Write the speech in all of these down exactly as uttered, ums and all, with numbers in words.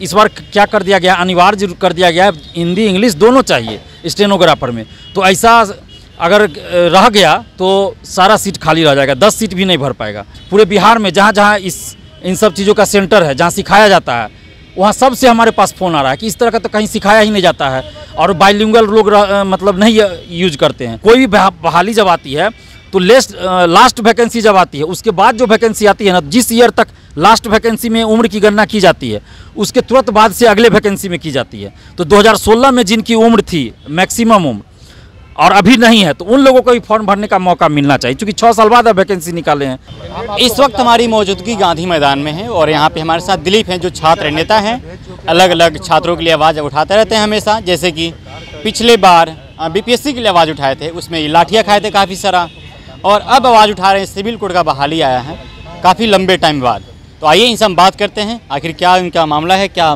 इस बार क्या कर दिया गया, अनिवार्य कर दिया गया है, हिंदी इंग्लिश दोनों चाहिए स्टेनोग्राफर में। तो ऐसा अगर रह गया तो सारा सीट खाली रह जाएगा, दस सीट भी नहीं भर पाएगा। पूरे बिहार में जहाँ जहाँ इस इन सब चीज़ों का सेंटर है, जहाँ सिखाया जाता है, वहाँ सबसे हमारे पास फ़ोन आ रहा है कि इस तरह का तो कहीं सिखाया ही नहीं जाता है और बाइलिंगुअल लोग मतलब नहीं यूज करते हैं। कोई भी बहाली जब आती है तो लेस्ट लास्ट वैकेंसी जब आती है, उसके बाद जो वैकेंसी आती है ना, जिस ईयर तक लास्ट वैकेंसी में उम्र की गणना की जाती है, उसके तुरंत बाद से अगले वैकेंसी में की जाती है। तो दो हज़ार सोलह में जिनकी उम्र थी मैक्सिमम उम्र और अभी नहीं है, तो उन लोगों को भी फॉर्म भरने का मौका मिलना चाहिए, क्योंकि छः साल बाद अब वैकेंसी निकाले हैं। इस वक्त हमारी मौजूदगी गांधी मैदान में है और यहाँ पे हमारे साथ दिलीप हैं, जो छात्र नेता हैं, अलग अलग छात्रों के लिए आवाज़ उठाते रहते हैं हमेशा। जैसे कि पिछले बार बीपीएससी के लिए आवाज़ उठाए थे, उसमें लाठियाँ खाए थे काफ़ी सारा, और अब आवाज़ उठा रहे हैं, सिविल कोड का बहाली आया है काफ़ी लंबे टाइम बाद। तो आइए इनसे हम बात करते हैं, आखिर क्या इनका मामला है क्या।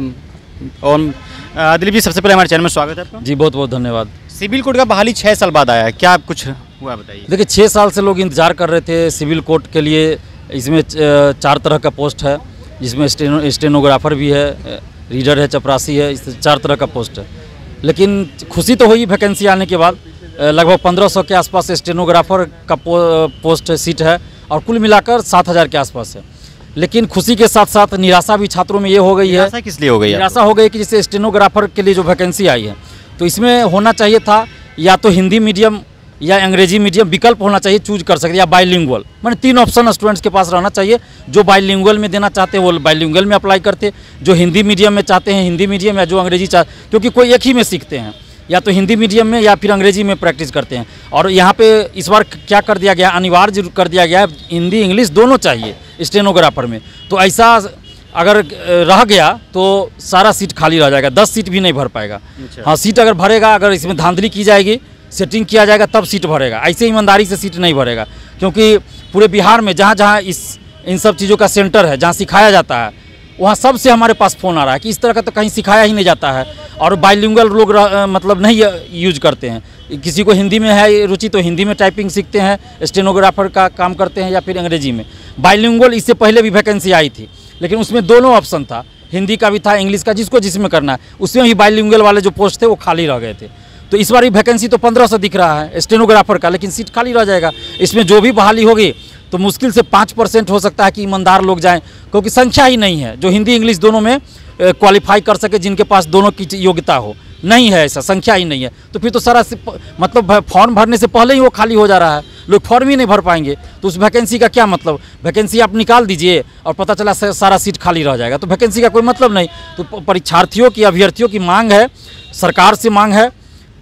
और दिलीप जी, सबसे पहले हमारे चैनल में स्वागत है आपका। जी बहुत बहुत धन्यवाद। सिविल कोड का बहाली छः साल बाद आया है, क्या कुछ हुआ बताइए। देखिए, छः साल से लोग इंतजार कर रहे थे सिविल कोड के लिए। इसमें चार तरह का पोस्ट है, जिसमें स्टेनो स्टेनोग्राफर भी है, रीडर है, चपरासी है, इस चार तरह का पोस्ट है। लेकिन खुशी तो हुई वैकेंसी आने के बाद, लगभग पंद्रह सौ के आसपास स्टेनोग्राफर का पो, पोस्ट सीट है और कुल मिलाकर सात हज़ार के आसपास है। लेकिन खुशी के साथ साथ निराशा भी छात्रों में ये हो गई है। निराशा किस लिए हो गई है? निराशा हो गई कि जैसे स्टेनोग्राफर के लिए जो वैकेंसी आई है, तो इसमें होना चाहिए था या तो हिंदी मीडियम या अंग्रेजी मीडियम विकल्प होना चाहिए, चूज कर सकते, या बाइलिंगुअल, मैंने तीन ऑप्शन स्टूडेंट्स के पास रहना चाहिए। जो बाइलिंगुअल में देना चाहते हैं वो बाइलिंगुअल में अप्लाई करते, जो हिंदी मीडियम में चाहते हैं हिंदी मीडियम, या जो अंग्रेजी चाह, क्योंकि कोई एक ही में सीखते हैं, या तो हिंदी मीडियम में या फिर अंग्रेजी में प्रैक्टिस करते हैं। और यहाँ पे इस बार क्या कर दिया गया, अनिवार्य कर दिया गया है, हिंदी इंग्लिश दोनों चाहिए स्टेनोग्राफर में। तो ऐसा अगर रह गया तो सारा सीट खाली रह जाएगा, दस सीट भी नहीं भर पाएगा। हाँ, सीट अगर भरेगा, अगर इसमें धांधली की जाएगी, सेटिंग किया जाएगा, तब सीट भरेगा। ऐसे ईमानदारी से सीट नहीं भरेगा, क्योंकि पूरे बिहार में जहाँ जहाँ इस इन सब चीज़ों का सेंटर है, जहाँ सिखाया जाता है, वहाँ सबसे हमारे पास फ़ोन आ रहा है कि इस तरह का तो कहीं सिखाया ही नहीं जाता है और बाइलिंगुअल लोग मतलब नहीं यूज करते हैं। किसी को हिंदी में है रुचि तो हिंदी में टाइपिंग सीखते हैं, स्टेनोग्राफर का काम करते हैं, या फिर अंग्रेजी में। बाइलिंगुअल इससे पहले भी वैकेंसी आई थी, लेकिन उसमें दोनों ऑप्शन था, हिंदी का भी था, इंग्लिश का, जिसको जिसमें करना है। उसमें भी बाइलिंगुअल वाले जो पोस्ट थे वो खाली रह गए थे। तो इस बार भी वैकेंसी तो पंद्रह सौ दिख रहा है स्टेनोग्राफर का, लेकिन सीट खाली रह जाएगा। इसमें जो भी बहाली होगी तो मुश्किल से पाँच परसेंट हो सकता है कि ईमानदार लोग जाएं, क्योंकि संख्या ही नहीं है जो हिंदी इंग्लिश दोनों में क्वालिफाई कर सके, जिनके पास दोनों की योग्यता हो। नहीं है, ऐसा संख्या ही नहीं है। तो फिर तो सारा मतलब फॉर्म भरने से पहले ही वो खाली हो जा रहा है, लोग फॉर्म ही नहीं भर पाएंगे। तो उस वैकेंसी का क्या मतलब? वैकेंसी आप निकाल दीजिए और पता चला सारा सीट खाली रह जाएगा, तो वैकेंसी का कोई मतलब नहीं। तो परीक्षार्थियों की, अभ्यर्थियों की मांग है, सरकार से मांग है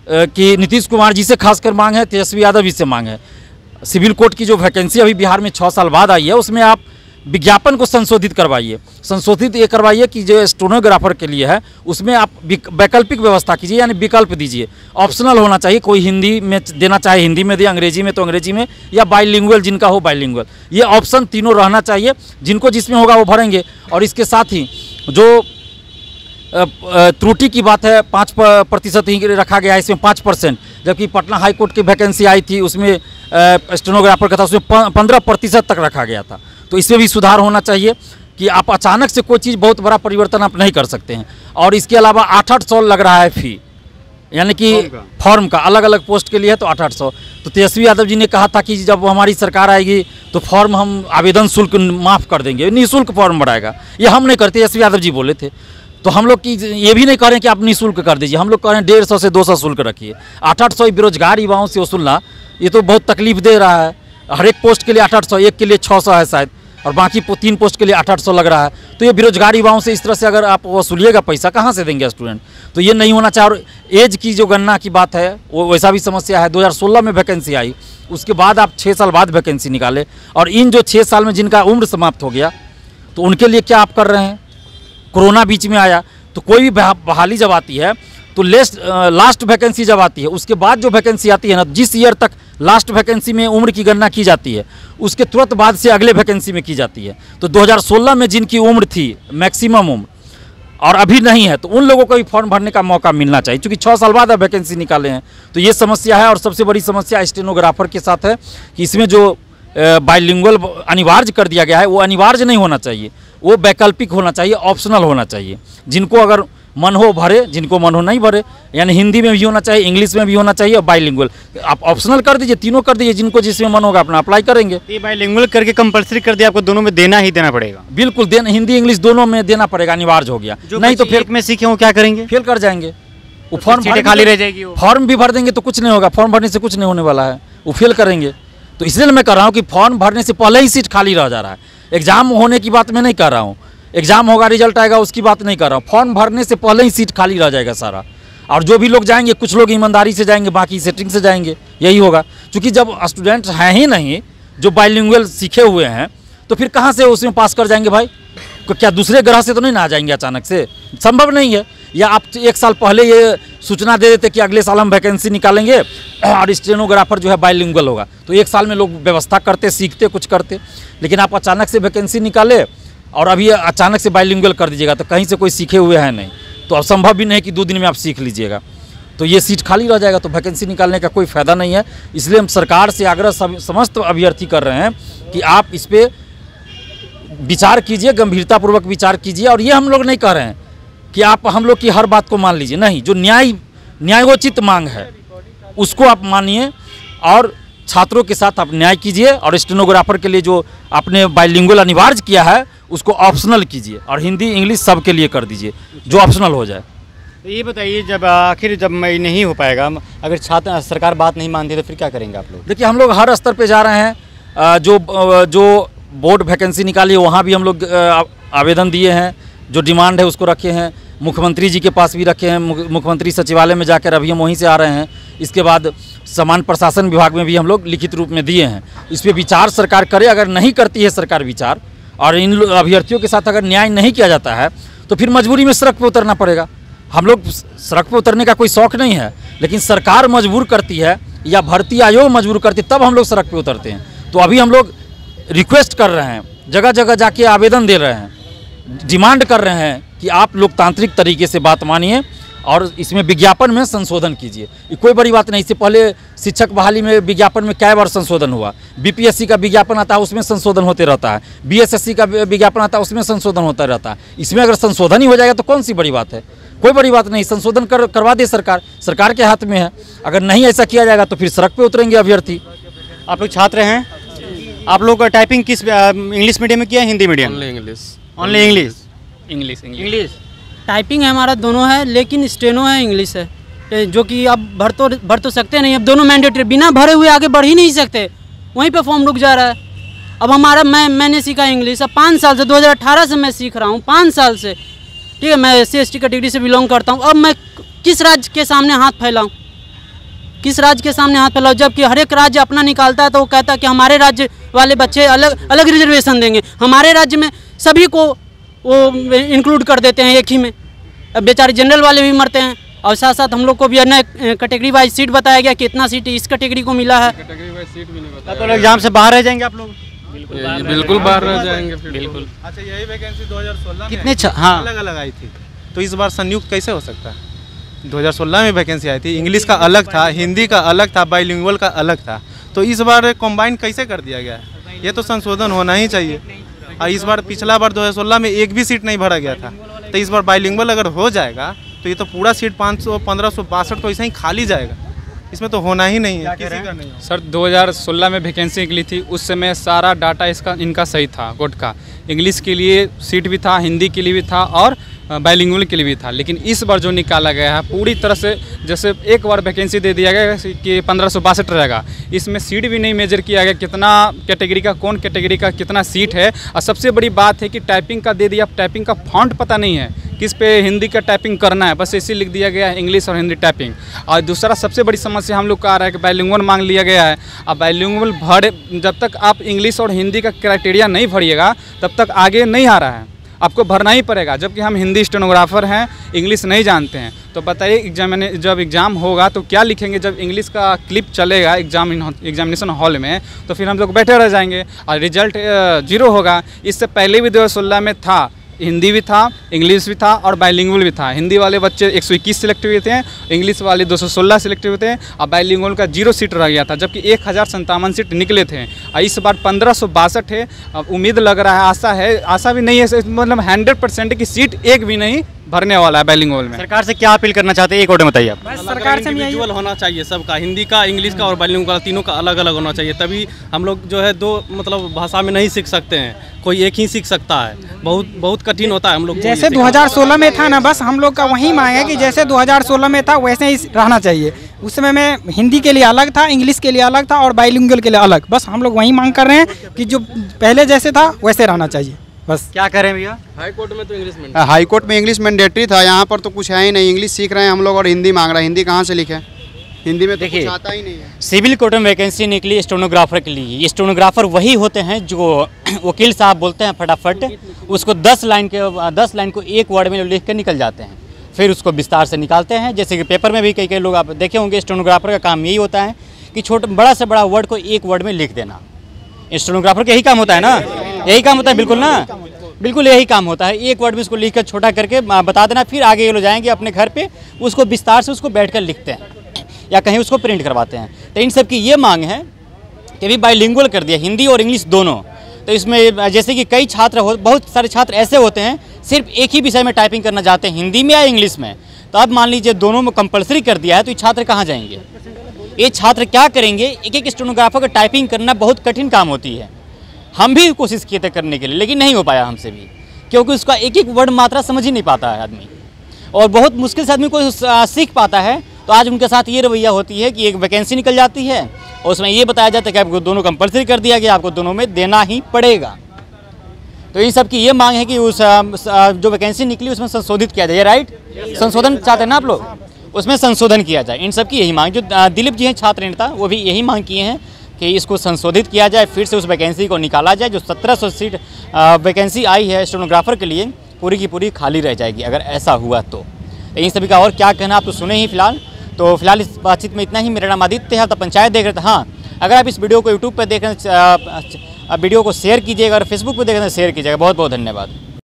कि नीतीश कुमार जी से खासकर मांग है, तेजस्वी यादव जी से मांग है, सिविल कोड की जो वैकेंसी अभी बिहार में छः साल बाद आई है, उसमें आप विज्ञापन को संशोधित करवाइए। संशोधित ये करवाइए कि जो स्टेनोग्राफर के लिए है उसमें आप वैकल्पिक व्यवस्था कीजिए, यानी विकल्प दीजिए। ऑप्शनल होना चाहिए, कोई हिंदी में देना चाहे हिंदी में दे, अंग्रेजी में तो अंग्रेजी में, या बाइलिंगुअल जिनका हो बाइलिंगुअल। ये ऑप्शन तीनों रहना चाहिए, जिनको जिसमें होगा वो भरेंगे। और इसके साथ ही जो त्रुटि की बात है, पाँच प्रतिशत ही रखा गया है, इसमें पाँच परसेंट, जबकि पटना हाई कोर्ट की वैकेंसी आई थी उसमें स्टेनोग्राफर का था, उसमें पंद्रह प्रतिशत तक रखा गया था। तो इसमें भी सुधार होना चाहिए कि आप अचानक से कोई चीज़ बहुत बड़ा परिवर्तन आप नहीं कर सकते हैं। और इसके अलावा आठ आठ सौ लग रहा है फी, यानी कि फॉर्म का अलग अलग पोस्ट के लिए है तो आठ आठ सौ। तो तेजस्वी यादव जी ने कहा था कि जब हमारी सरकार आएगी तो फॉर्म हम आवेदन शुल्क माफ़ कर देंगे, निःशुल्क फॉर्म बढ़ाएगा। ये हम नहीं करते, तेजस्वी यादव जी बोले थे। तो हम लोग की ये भी नहीं कह रहे हैं कि आप निःशुल्क कर दीजिए, हम लोग कह रहे हैं डेढ़ सौ से दो सौ शुल्क रखिए। आठ आठ सौ बेरोजगार युवाओं से वसूलना ये तो बहुत तकलीफ दे रहा है। हर एक पोस्ट के लिए आठ आठ सौ, एक के लिए छः सौ है शायद, और बाकी तीन पोस्ट के लिए आठ आठ सौ लग रहा है। तो ये बेरोजगार युवाओं से इस तरह से अगर आप वसूलिएगा पैसा, कहाँ से देंगे स्टूडेंट? तो ये नहीं होना चाहिए। और एज की जो गणना की बात है वो वैसा भी समस्या है। दो हज़ार सोलह में वैकेंसी आई, उसके बाद आप छः साल बाद वैकेंसी निकाले, और इन जो छः साल में जिनका उम्र समाप्त हो गया तो उनके लिए क्या आप कर रहे हैं? कोरोना बीच में आया, तो कोई भी बहाली जब आती है तो लेस्ट लास्ट वैकेंसी जब आती है, उसके बाद जो वैकेंसी आती है ना, जिस ईयर तक लास्ट वैकेंसी में उम्र की गणना की जाती है, उसके तुरंत बाद से अगले वैकेंसी में की जाती है। तो दो हज़ार सोलह में जिनकी उम्र थी मैक्सिमम उम्र और अभी नहीं है, तो उन लोगों को भी फॉर्म भरने का मौका मिलना चाहिए, क्योंकि छः साल बाद अब वैकेंसी निकाले हैं। तो ये समस्या है। और सबसे बड़ी समस्या स्टेनोग्राफर के साथ है कि इसमें जो बाइलिंगुअल अनिवार्य कर दिया गया है, वो अनिवार्य नहीं होना चाहिए, वो वैकल्पिक होना चाहिए, ऑप्शनल होना चाहिए। जिनको अगर मन हो भरे, जिनको मन हो नहीं भरे, यानी हिंदी में भी होना चाहिए, इंग्लिश में भी होना चाहिए और बाइलिंगुअल। आप ऑप्शनल कर दीजिए, तीनों कर दीजिए, जिनको जिसमें मन होगा अपना अप्लाई करेंगे। ये बाइलिंगुअल करके कंपलसरी कर दिया, आपको दोनों में देना ही देना पड़ेगा। बिल्कुल देना, हिंदी इंग्लिश दोनों में देना पड़ेगा, अनिवार्य हो गया। नहीं तो फिर में सीखे हो क्या करेंगे? फेल कर जाएंगे। वो फॉर्म सीटें खाली रह जाएगी, वो फॉर्म भी भर देंगे तो कुछ नहीं होगा, फॉर्म भरने से कुछ नहीं होने वाला है, वो फेल करेंगे। तो इसलिए मैं कह रहा हूँ कि फॉर्म भरने से पहले ही सीट खाली रह जा रहा है। एग्जाम होने की बात मैं नहीं कर रहा हूँ, एग्जाम होगा रिजल्ट आएगा उसकी बात नहीं कर रहा हूँ, फॉर्म भरने से पहले ही सीट खाली रह जाएगा सारा। और जो भी लोग जाएंगे, कुछ लोग ईमानदारी से जाएंगे, बाकी सेटिंग से जाएंगे, यही होगा। क्योंकि जब स्टूडेंट हैं ही नहीं जो बाइलिंगुअल सीखे हुए हैं, तो फिर कहाँ से उसमें पास कर जाएंगे भाई? क्या दूसरे ग्रह से तो नहीं ना आ जाएंगे अचानक से? संभव नहीं है। या आप एक साल पहले ये सूचना दे देते कि अगले साल हम वैकेंसी निकालेंगे और स्टेनोग्राफर जो है बाइलिंगुअल होगा, तो एक साल में लोग व्यवस्था करते, सीखते, कुछ करते। लेकिन आप अचानक से वैकेंसी निकाले और अभी अचानक से बाइलिंगुअल कर दीजिएगा, तो कहीं से कोई सीखे हुए हैं नहीं, तो अब संभव भी नहीं कि दो दिन में आप सीख लीजिएगा, तो ये सीट खाली रह जाएगा, तो वैकेंसी निकालने का कोई फ़ायदा नहीं है। इसलिए हम सरकार से आग्रह समस्त अभ्यर्थी कर रहे हैं कि आप इस पर विचार कीजिए, गंभीरतापूर्वक विचार कीजिए। और ये हम लोग नहीं कह रहे हैं कि आप हम लोग की हर बात को मान लीजिए, नहीं, जो न्याय न्यायोचित मांग है उसको आप मानिए और छात्रों के साथ आप न्याय कीजिए। और स्टेनोग्राफर के लिए जो आपने बाइलिंगुअल अनिवार्य किया है उसको ऑप्शनल कीजिए, और हिंदी इंग्लिश सब के लिए कर दीजिए, जो ऑप्शनल हो जाए। तो ये बताइए, जब आखिर जब नहीं हो पाएगा, अगर छात्र सरकार बात नहीं मानती तो फिर क्या करेंगे आप लोग? देखिए, हम लोग हर स्तर पे जा रहे हैं। जो जो बोर्ड वैकेंसी निकाली है वहाँ भी हम लोग आवेदन दिए हैं, जो डिमांड है उसको रखे हैं, मुख्यमंत्री जी के पास भी रखे हैं, मुख्यमंत्री सचिवालय में जाकर अभी हम वहीं से आ रहे हैं। इसके बाद सामान्य प्रशासन विभाग में भी हम लोग लिखित रूप में दिए हैं। इस पर विचार सरकार करे। अगर नहीं करती है सरकार विचार और इन अभ्यर्थियों के साथ अगर न्याय नहीं किया जाता है तो फिर मजबूरी में सड़क पर उतरना पड़ेगा। हम लोग सड़क पर उतरने का कोई शौक़ नहीं है, लेकिन सरकार मजबूर करती है या भर्ती आयोग मजबूर करती है, तब हम लोग सड़क पर उतरते हैं। तो अभी हम लोग रिक्वेस्ट कर रहे हैं, जगह जगह जाके आवेदन दे रहे हैं, डिमांड कर रहे हैं कि आप लोकतांत्रिक तरीके से बात मानिए और इसमें विज्ञापन में संशोधन कीजिए। ये कोई बड़ी बात नहीं। इससे पहले शिक्षक बहाली में विज्ञापन में कई बार संशोधन हुआ। बीपीएससी का विज्ञापन आता है उसमें संशोधन होते रहता है, बीएसएससी का विज्ञापन आता है उसमें संशोधन होता रहता है। इसमें अगर संशोधन ही हो जाएगा तो कौन सी बड़ी बात है? कोई बड़ी बात नहीं। संशोधन कर करवा दे सरकार, सरकार के हाथ में है। अगर नहीं ऐसा किया जाएगा तो फिर सड़क पर उतरेंगे अभ्यर्थी। आप लोग छात्र हैं, आप लोग का टाइपिंग किस इंग्लिश मीडियम में किया है, Hindi medium? Only English. Only English English English typing है हमारा दोनों है, लेकिन स्टेनो है इंग्लिश है, जो कि अब भर तो भर तो सकते नहीं। अब दोनों मैंडेटरी, बिना भरे हुए आगे बढ़ ही नहीं सकते, वहीं पे फॉर्म रुक जा रहा है। अब हमारा मैं मैंने सीखा इंग्लिश, अब पाँच साल से दो हज़ार अठारह से मैं सीख रहा हूँ, पाँच साल से, ठीक है। मैं S C S T category से बिलोंग करता हूँ। अब मैं किस राज्य के सामने हाथ फैलाऊँ, किस राज्य के सामने हाथ फैलाऊँ? जबकि हर एक राज्य अपना निकालता है तो वो कहता है कि हमारे राज्य वाले बच्चे अलग अलग रिजर्वेशन देंगे, हमारे राज्य में सभी को वो इंक्लूड कर देते हैं एक ही में। अब बेचारे जनरल वाले भी मरते हैं। और साथ साथ हम लोग को भी अन्य कैटेगरी वाइज सीट बताया गया कि इतना सीट इस कैटेगरी को मिला है। कैटेगरी वाइज सीट भी नहीं बताया। तो एग्जाम से बाहर रह जाएंगे आप लोग? बिल्कुल बाहर रह जाएंगे फिर। बिल्कुल। अच्छा, यही वैकेंसी दो हज़ार सोलह कितने में छ- हाँ। अलग अलग आई थी, तो इस बार संयुक्त कैसे हो सकता है? दो हज़ार सोलह में वैकेंसी आई थी, इंग्लिश का अलग था, हिंदी का अलग था, बाइलिंगुअल का अलग था, तो इस बार कंबाइन कैसे कर दिया गया है? ये तो संशोधन होना ही चाहिए। और इस बार पिछला बार दो हज़ार सोलह में एक भी सीट नहीं भरा गया था, तो इस बार बाइलिंगुअल अगर हो जाएगा तो ये तो पूरा सीट पाँच सौ पंद्रह सौ बासठ तो ऐसा ही खाली जाएगा। इसमें तो होना ही नहीं है, किसी का नहीं है। सर दो हज़ार सोलह में वैकेंसी निकली थी, उस समय सारा डाटा इसका इनका सही था, कोर्ट का। इंग्लिश के लिए सीट भी था, हिंदी के लिए भी था और बाइलिंगुअल के लिए भी था। लेकिन इस बार जो निकाला गया है पूरी तरह से, जैसे एक बार वैकेंसी दे दिया गया कि पंद्रह सौ बासठ रहेगा, इसमें सीट भी नहीं मेजर किया गया कितना कैटेगरी का, कौन कैटेगरी का कितना सीट है। और सबसे बड़ी बात है कि टाइपिंग का दे दिया, टाइपिंग का फॉन्ट पता नहीं है किस पे हिंदी का टाइपिंग करना है, बस इसी लिख दिया गया है इंग्लिश और हिंदी टाइपिंग। और दूसरा सबसे बड़ी समस्या हम लोग का आ रहा है कि बाइलिंगुअल मांग लिया गया है। अब बाइलिंगुअल भर जब तक आप इंग्लिश और हिंदी का क्राइटेरिया नहीं भरिएगा तब तक आगे नहीं आ रहा है, आपको भरना ही पड़ेगा। जबकि हम हिंदी स्टेनोग्राफर हैं, इंग्लिश नहीं जानते हैं, तो बताइए एग्जाम जब एग्ज़ाम होगा तो क्या लिखेंगे? जब इंग्लिश का क्लिप चलेगा एग्जाम एग्जामिनेशन हॉल में तो फिर हम लोग बैठे रह जाएंगे और रिजल्ट जीरो होगा। इससे पहले भी दो हज़ार सोलह में था, हिंदी भी था, इंग्लिश भी था और बाइलिंगुअल भी था। हिंदी वाले बच्चे एक सौ इक्कीस सिलेक्ट हुए थे, इंग्लिश वाले दो सौ सोलह सिलेक्ट हुए थे और बाइलिंगुअल का जीरो सीट रह गया था, जबकि एक हज़ार संतावन सीट निकले थे। और इस बार पंद्रह सौ बासठ है। अब उम्मीद लग रहा है, आशा है, आशा भी नहीं है, मतलब हंड्रेड परसेंट की सीट एक भी नहीं भरने वाला है बाइलिंगुअल में। सरकार से क्या अपील करना चाहते हैं, एक और बताइए आप। बस सरकार से इंडिविजुअल होना चाहिए सबका, हिंदी का, इंग्लिश का और बाइलिंगुअल तीनों का अलग अलग होना चाहिए, तभी हम लोग जो है दो मतलब भाषा में नहीं सीख सकते हैं, कोई एक ही सीख सकता है, बहुत बहुत कठिन होता है हम लोग। जैसे दो हज़ार सोलह में था ना, बस हम लोग का वही मांग है कि जैसे दो हज़ार सोलह में था वैसे ही रहना चाहिए। उस समय में हिंदी के लिए अलग था, इंग्लिश के लिए अलग था और बाइलिंगुअल के लिए अलग। बस हम लोग वही मांग कर रहे हैं कि जो पहले जैसे था वैसे रहना चाहिए। बस क्या करें भैया? हाई कोर्ट में तो इंग्लिश में हाई कोर्ट में इंग्लिश मैंडेटरी था, यहाँ पर तो कुछ है ही नहीं। इंग्लिश सीख रहे हैं हम लोग और हिंदी मांग रहे हैं। हिंदी कहाँ से लिखे? हिंदी में तो कुछ आता ही नहीं है। सिविल कोर्ट में वैकेंसी निकली स्टेनोग्राफर के लिए। स्टेनोग्राफर वही होते हैं जो वकील साहब बोलते हैं फटाफट उसको दस लाइन के दस लाइन को एक वर्ड में लिख कर निकल जाते हैं, फिर उसको विस्तार से निकालते हैं। जैसे कि पेपर में भी कई कई लोग आप देखे होंगे, स्टेनोग्राफर का काम यही होता है कि छोटा बड़ा से बड़ा वर्ड को एक वर्ड में लिख देना। स्टेनोग्राफर का यही काम होता है ना, यही काम होता है, बिल्कुल ना, बिल्कुल यही काम होता है। एक वर्ड में इसको लिख कर छोटा करके बता देना, फिर आगे ये लोग जाएंगे अपने घर पे उसको विस्तार से उसको बैठ कर लिखते हैं या कहीं उसको प्रिंट करवाते हैं। तो इन सब की ये मांग है कि भी बाइलिंगुअल कर दिया, हिंदी और इंग्लिश दोनों। तो इसमें जैसे कि कई छात्र हो बहुत सारे छात्र ऐसे होते हैं सिर्फ एक ही विषय में टाइपिंग करना चाहते हैं, हिंदी में या इंग्लिश में। तो अब मान लीजिए दोनों में कंपलसरी कर दिया है, तो ये छात्र कहाँ जाएंगे? ये छात्र क्या करेंगे? एक एक स्टेनोग्राफर का टाइपिंग करना बहुत कठिन काम होती है। हम भी कोशिश किए थे करने के लिए, लेकिन नहीं हो पाया हमसे भी, क्योंकि उसका एक एक वर्ड मात्रा समझ ही नहीं पाता है आदमी, और बहुत मुश्किल से आदमी को सीख पाता है। तो आज उनके साथ ये रवैया होती है कि एक वैकेंसी निकल जाती है और उसमें ये बताया जाता है कि आपको दोनों कंपलसरी कर दिया गया, आपको दोनों में देना ही पड़ेगा। तो इन सब की ये मांग है कि उस जो वैकेंसी निकली उसमें संशोधित किया जाए। राइट, संशोधन चाहते हैं ना आप लोग, उसमें संशोधन किया जाए। इन सब की यही मांग, जो दिलीप जी हैं छात्र नेता, वो भी यही मांग किए हैं कि इसको संशोधित किया जाए, फिर से उस वैकेंसी को निकाला जाए। जो सत्रह सौ सीट वैकेंसी आई है स्टेनोग्राफर के लिए, पूरी की पूरी खाली रह जाएगी अगर ऐसा हुआ तो। इन सभी का और क्या कहना आप तो सुने ही फिलहाल। तो फिलहाल इस बातचीत में इतना ही। मेरा नाम आदित्य है, तो पंचायत देख रहे थे। हाँ, अगर आप इस वीडियो को यूट्यूब पर देख रहे हैं, वीडियो को शेयर कीजिएगा, और फेसबुक पर देख रहे हैं शेयर कीजिएगा। बहुत बहुत धन्यवाद।